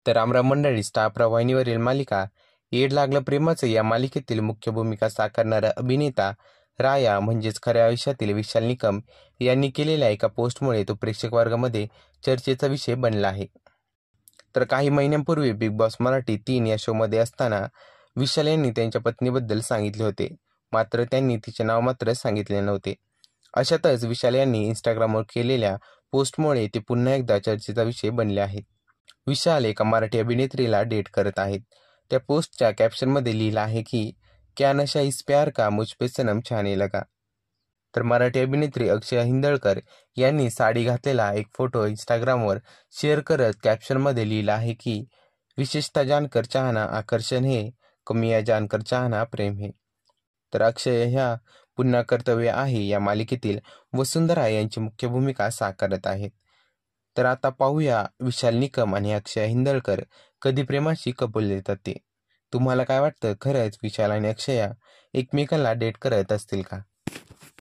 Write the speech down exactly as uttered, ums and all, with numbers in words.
तर रामराम मंडळी, स्टार प्रवाहिनीवरील मालिका येड लागलं प्रेमाचं या मालिकेतील मुख्य भूमिका साकारणारा अभिनेता राया म्हणजेच खऱ्या आयुष्यातील विशाल निकम यांनी केलेल्या एका पोस्टमुळे तो प्रेक्षक वर्गामध्ये चर्चेचा विषय बनला आहे. तर काही महिन्यांपूर्वी बिग बॉस मराठी तीन या शोमध्ये असताना विशाल यांनी त्यांच्या पत्नीबद्दल सांगितले होते, मात्र त्यांनी तिचे नाव मात्र सांगितले नव्हते. अशातच विशाल यांनी इंस्टाग्रामवर केलेल्या पोस्टमुळे ते पुन्हा एकदा चर्चेचा विषय बनले आहेत. विशाल एका मराठी अभिनेत्रीला डेट करत आहेत. त्या पोस्टच्या कॅप्शनमध्ये लिहिलं आहे की क्या नशा इस प्यार का मुझ पे सनम छाने लगा. तर मराठी अभिनेत्री अक्षय हिंदळकर यांनी साडी घातलेला एक फोटो इंस्टाग्रामवर शेअर करत कॅप्शनमध्ये लिहिलं आहे की विशेषतः जानकर चाहना आकर्षण है, कमिया जानकर चाहना प्रेम है. तर अक्षय ह्या पुन्हा कर्तव्य आहे या मालिकेतील वसुंधरा यांची मुख्य भूमिका साकारत आहेत. तर आता पाहूया विशाल निकम आणि अक्षय हिंदळकर कधी प्रेमाची कबूल देतात ते. तुम्हाला काय वाटतं, खरंच विशाल आणि अक्षया एकमेकांना डेट करत असतील का?